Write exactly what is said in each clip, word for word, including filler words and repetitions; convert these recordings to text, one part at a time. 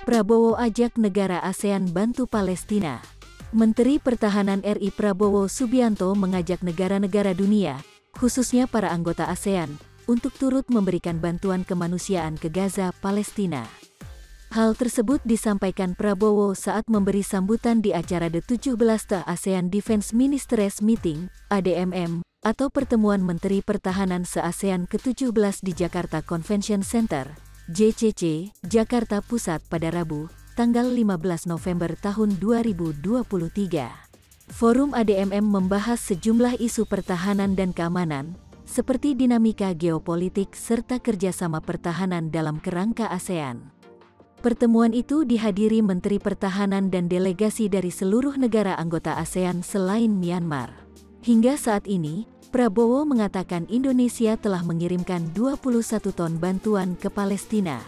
Prabowo ajak negara ASEAN bantu Palestina. Menteri Pertahanan R I Prabowo Subianto mengajak negara-negara dunia, khususnya para anggota ASEAN, untuk turut memberikan bantuan kemanusiaan ke Gaza, Palestina. Hal tersebut disampaikan Prabowo saat memberi sambutan di acara The tujuh belas ASEAN Defense Ministers Meeting, A D M M, atau Pertemuan Menteri Pertahanan se-ASEAN ke tujuh belas di Jakarta Convention Center, J C C, Jakarta Pusat pada Rabu, tanggal lima belas November tahun dua ribu dua puluh tiga. Forum A D M M membahas sejumlah isu pertahanan dan keamanan, seperti dinamika geopolitik serta kerjasama pertahanan dalam kerangka ASEAN. Pertemuan itu dihadiri Menteri Pertahanan dan delegasi dari seluruh negara anggota ASEAN selain Myanmar. Hingga saat ini, Prabowo mengatakan Indonesia telah mengirimkan dua puluh satu ton bantuan ke Palestina.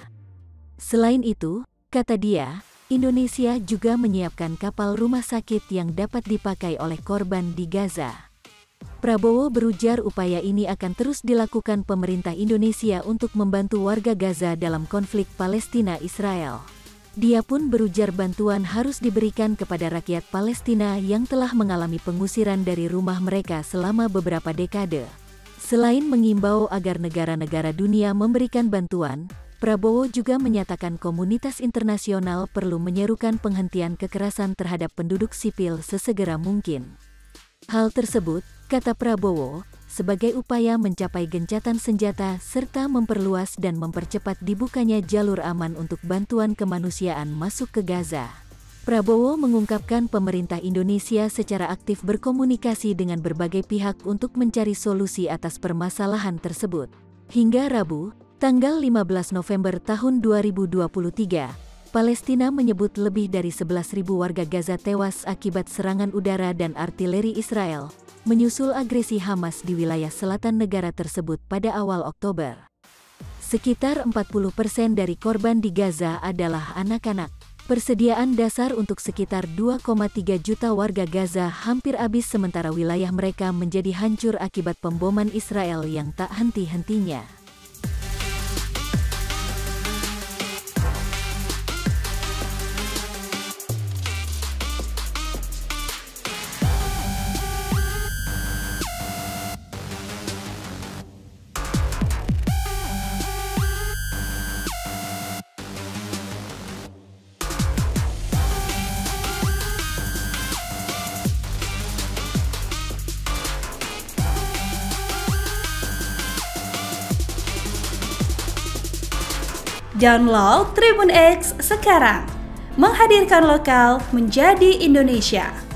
Selain itu, kata dia, Indonesia juga menyiapkan kapal rumah sakit yang dapat dipakai oleh korban di Gaza. Prabowo berujar upaya ini akan terus dilakukan pemerintah Indonesia untuk membantu warga Gaza dalam konflik Palestina-Israel. Dia pun berujar bantuan harus diberikan kepada rakyat Palestina yang telah mengalami pengusiran dari rumah mereka selama beberapa dekade. Selain mengimbau agar negara-negara dunia memberikan bantuan, Prabowo juga menyatakan komunitas internasional perlu menyerukan penghentian kekerasan terhadap penduduk sipil sesegera mungkin. Hal tersebut, kata Prabowo, sebagai upaya mencapai gencatan senjata serta memperluas dan mempercepat dibukanya jalur aman untuk bantuan kemanusiaan masuk ke Gaza. Prabowo mengungkapkan pemerintah Indonesia secara aktif berkomunikasi dengan berbagai pihak untuk mencari solusi atas permasalahan tersebut. Hingga Rabu, tanggal lima belas November tahun dua ribu dua puluh tiga, Palestina menyebut lebih dari sebelas ribu warga Gaza tewas akibat serangan udara dan artileri Israel, menyusul agresi Hamas di wilayah selatan negara tersebut pada awal Oktober. Sekitar empat puluh persen dari korban di Gaza adalah anak-anak. Persediaan dasar untuk sekitar dua koma tiga juta warga Gaza hampir habis sementara wilayah mereka menjadi hancur akibat pemboman Israel yang tak henti-hentinya. Download Tribun X sekarang, menghadirkan lokal menjadi Indonesia.